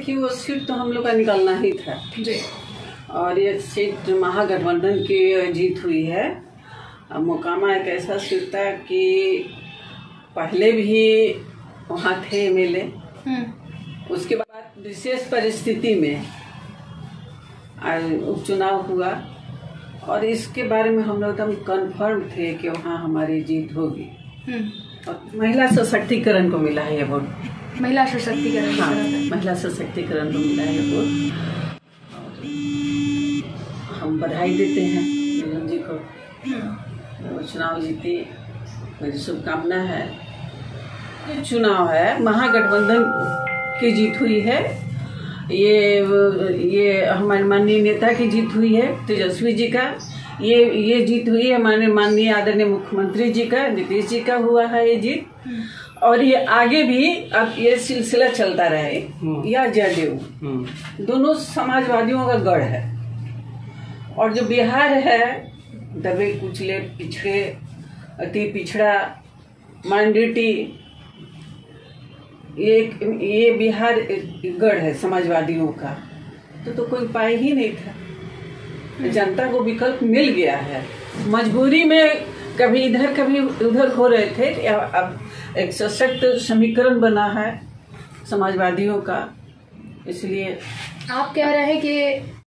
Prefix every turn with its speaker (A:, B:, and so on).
A: देखिए वो सीट तो हम लोग का निकलना ही था
B: जी।
A: और ये सीट महागठबंधन की जीत हुई है। अब मोकामा एक ऐसा सीट था कि पहले भी वहाँ थे MLA, उसके बाद विशेष परिस्थिति में उपचुनाव हुआ और इसके बारे में हम लोग एकदम कन्फर्म थे कि वहाँ हमारी जीत होगी। और महिला सशक्तिकरण को मिला है ये वोट।
B: महिला सशक्तिकरण,
A: हाँ, महिला सशक्तिकरण को मिला है ये वोट। हम बधाई देते हैं निगम जी को, वो चुनाव जीती, मेरी शुभकामना है। ये चुनाव है महागठबंधन की जीत हुई है। ये हमारे माननीय नेता की जीत हुई है, तेजस्वी जी का। ये जीत हुई है हमारे माननीय आदरणीय मुख्यमंत्री जी का, नीतीश जी का हुआ है ये जीत। और ये आगे भी अब ये सिलसिला चलता रहे या जदयू, दोनों समाजवादियों का गढ़ है। और जो बिहार है, दबे कुचले, पिछड़े, अति पिछड़ा, माइनॉरिटी, ये बिहार गढ़ है समाजवादियों का। तो कोई उपाय ही नहीं था, जनता को विकल्प मिल गया है। मजबूरी में कभी इधर कभी उधर हो रहे थे, अब एक सशक्त समीकरण बना है समाजवादियों का। इसलिए
B: आप कह रहे हैं कि